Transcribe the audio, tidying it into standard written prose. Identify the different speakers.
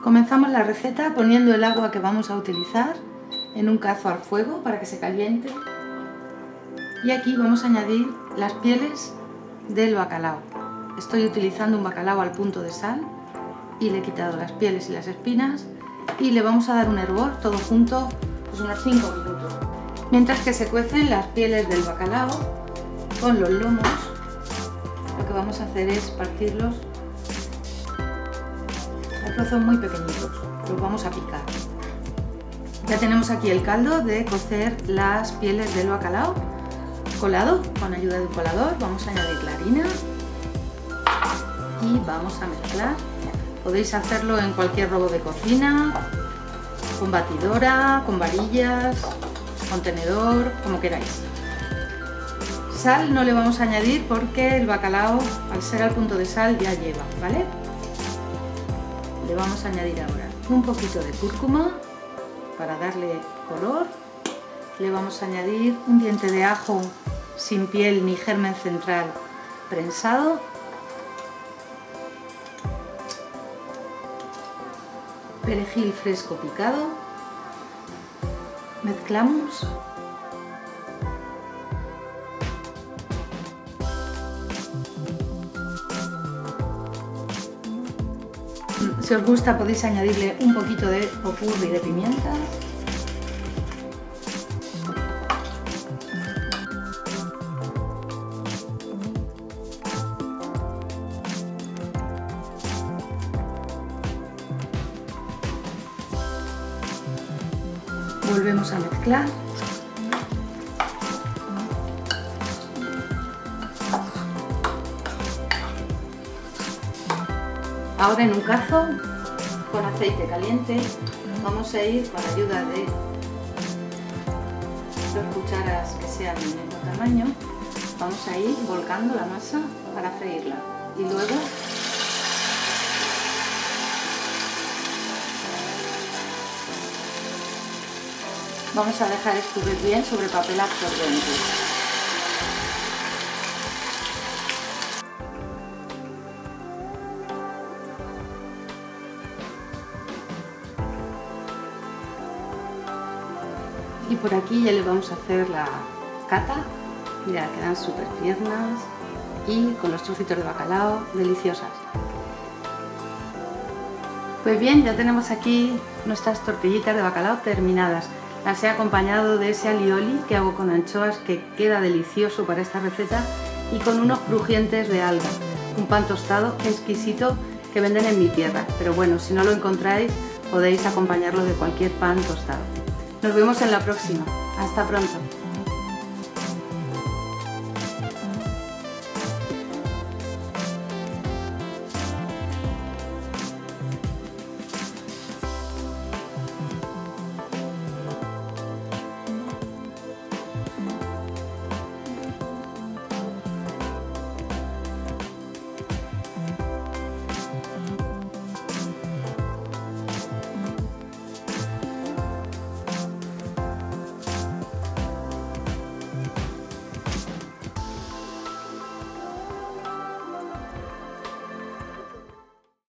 Speaker 1: Comenzamos la receta poniendo el agua que vamos a utilizar en un cazo al fuego para que se caliente. Y aquí vamos a añadir las pieles del bacalao. Estoy utilizando un bacalao al punto de sal y le he quitado las pieles y las espinas y le vamos a dar un hervor todo junto, pues unos 5 minutos. Mientras que se cuecen las pieles del bacalao con los lomos, lo que vamos a hacer es partirlos a trozos muy pequeñitos, los vamos a picar. Ya tenemos aquí el caldo de cocer las pieles del bacalao colado. Con ayuda de un colador vamos a añadir la harina y vamos a mezclar. Podéis hacerlo en cualquier robo de cocina, con batidora, con varillas, con tenedor, como queráis. Sal no le vamos a añadir porque el bacalao, al ser al punto de sal, ya lleva, ¿vale? Le vamos a añadir ahora un poquito de cúrcuma para darle color. Le vamos a añadir un diente de ajo sin piel ni germen central prensado. Perejil fresco picado. Mezclamos. Si os gusta podéis añadirle un poquito de popurrí de pimienta. Volvemos a mezclar. Ahora en un cazo con aceite caliente vamos a ir, con ayuda de 2 cucharas que sean del mismo tamaño, vamos a ir volcando la masa para freírla y luego vamos a dejar escurrir bien sobre papel absorbente. Y por aquí ya le vamos a hacer la cata. Mirad, quedan súper tiernas y con los trocitos de bacalao deliciosas. Pues bien, ya tenemos aquí nuestras tortillitas de bacalao terminadas. Las he acompañado de ese alioli que hago con anchoas, que queda delicioso para esta receta, y con unos crujientes de alga, un pan tostado exquisito que venden en mi tierra, pero bueno, si no lo encontráis podéis acompañarlo de cualquier pan tostado. Nos vemos en la próxima. Hasta pronto.